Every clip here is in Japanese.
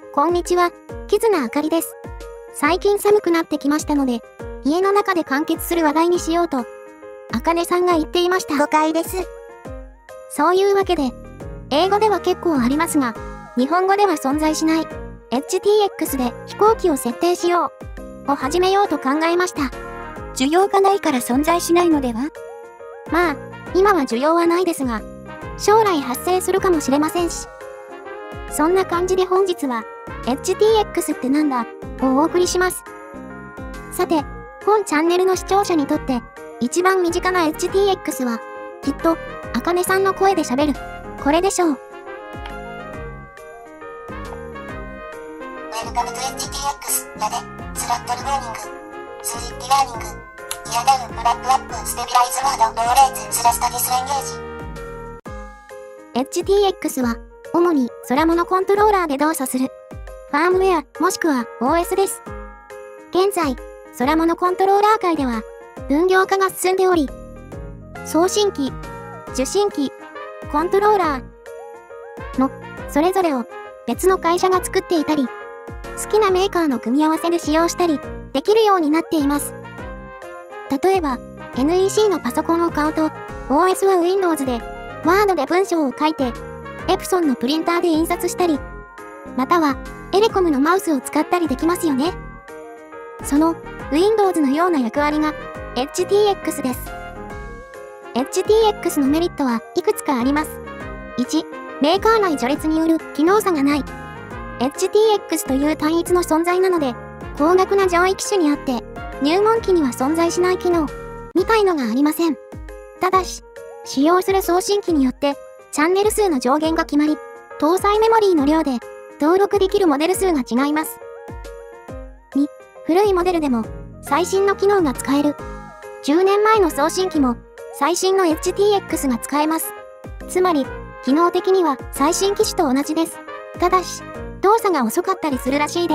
こんにちは、キズナあかりです。最近寒くなってきましたので、家の中で完結する話題にしようと、あかねさんが言っていました。 誤解です。 そういうわけで、英語では結構ありますが、日本語では存在しない、HTX で飛行機を設定しよう、を始めようと考えました。 需要がないから存在しないのでは？ まあ、今は需要はないですが、将来発生するかもしれませんし。そんな感じで本日は、HTX ってなんだをお送りします。さて、本チャンネルの視聴者にとって、一番身近な HTX は、きっと、あかねさんの声で喋る、これでしょう。 Welcome to HTX やで、スラットルボーニング、数字リラーニング、ギアダウン、ブラックアップ、ステビライズワード、ローレーツ、スラスタディスエンゲージ。 HTX は、主に空物コントローラーで動作する、ファームウェアもしくは OS です。現在、空物コントローラー界では、分業化が進んでおり、送信機、受信機、コントローラーの、それぞれを別の会社が作っていたり、好きなメーカーの組み合わせで使用したり、できるようになっています。例えば、NEC のパソコンを買うと、OS は Windows で、Word で文章を書いて、エプソンのプリンターで印刷したり、または、エレコムのマウスを使ったりできますよね。その、Windows のような役割が、HTX です。HTX のメリットはいくつかあります。1、メーカー内序列による機能差がない。HTX という単一の存在なので、高額な上位機種にあって、入門機には存在しない機能、みたいのがありません。ただし、使用する送信機によって、チャンネル数の上限が決まり、搭載メモリーの量で、登録できるモデル数が違います。2、古いモデルでも、最新の機能が使える。10年前の送信機も、最新の HTX が使えます。つまり、機能的には最新機種と同じです。ただし、動作が遅かったりするらしいです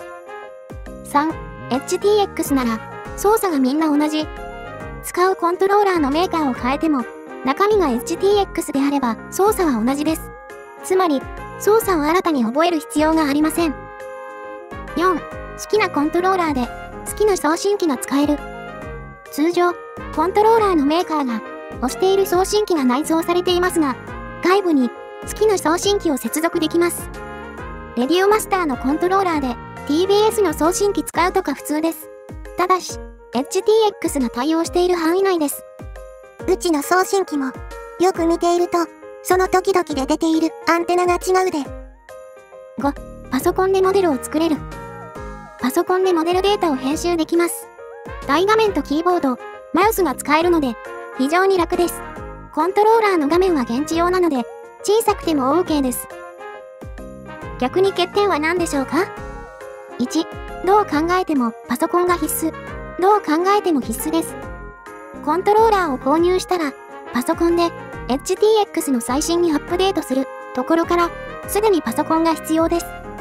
。3、HTX なら、操作がみんな同じ。使うコントローラーのメーカーを変えても、中身が HTX であれば操作は同じです。つまり、操作を新たに覚える必要がありません。4、好きなコントローラーで好きな送信機が使える。通常、コントローラーのメーカーが押している送信機が内蔵されていますが、外部に好きな送信機を接続できます。レディオマスターのコントローラーで TBS の送信機使うとか普通です。ただし、HTX が対応している範囲内です。 うちの送信機も、よく見ていると、その時々で出ているアンテナが違うで。 5、パソコンでモデルを作れる。パソコンでモデルデータを編集できます。大画面とキーボード、マウスが使えるので、非常に楽です。コントローラーの画面は現地用なので、小さくても OK です。逆に欠点は何でしょうか？ 1、どう考えてもパソコンが必須。どう考えても必須です。コントローラーを購入したら、パソコンで HTX の最新にアップデートするところから、すでにパソコンが必要です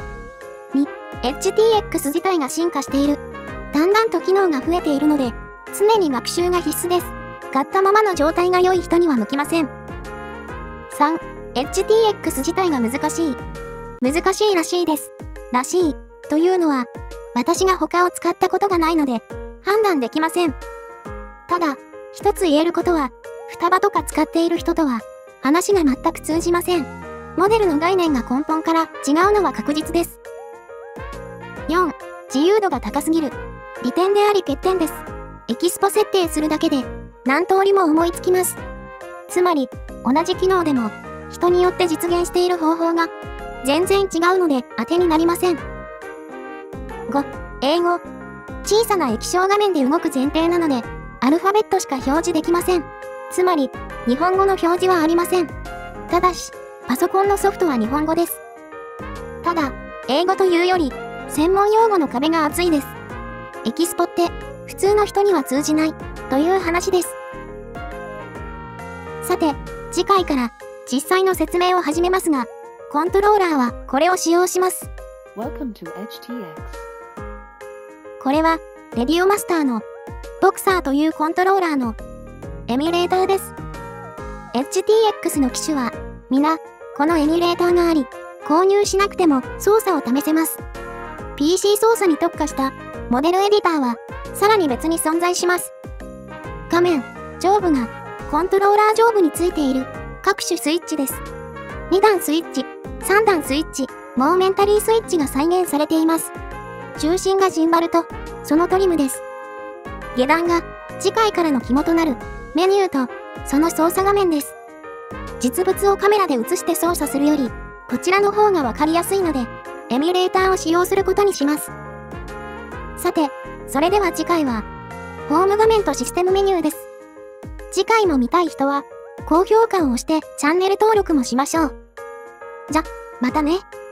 。2、HTX 自体が進化している。だんだんと機能が増えているので、常に学習が必須です。買ったままの状態が良い人には向きません。3、HTX 自体が難しい。難しいらしいです。らしい、というのは、私が他を使ったことがないので、判断できません。ただ、一つ言えることは、双葉とか使っている人とは、話が全く通じません。モデルの概念が根本から違うのは確実です。4、自由度が高すぎる。利点であり欠点です。エキスポ設定するだけで、何通りも思いつきます。つまり、同じ機能でも、人によって実現している方法が、全然違うので当てになりません。5、英語。小さな液晶画面で動く前提なので、アルファベットしか表示できません。つまり、日本語の表示はありません。ただし、パソコンのソフトは日本語です。ただ、英語というより、専門用語の壁が厚いです。エキスポって、普通の人には通じない、という話です。さて、次回から、実際の説明を始めますが、コントローラーはこれを使用します。 Welcome to HTX。 これは、レディオマスターの、ボクサーというコントローラーの、エミュレーターです。HTX の機種は、皆、このエミュレーターがあり、 購入しなくても操作を試せます。PC 操作に特化したモデルエディターはさらに別に存在します。画面上部がコントローラー上部についている各種スイッチです。2段スイッチ、3段スイッチ、モーメンタリースイッチが再現されています。中心がジンバルとそのトリムです。下段が次回からの肝となるメニューとその操作画面です。実物をカメラで映して操作するよりこちらの方がわかりやすいのでエミュレーターを使用することにします。さて、それでは次回はホーム画面とシステムメニューです。次回も見たい人は高評価を押してチャンネル登録もしましょう。じゃ、またね。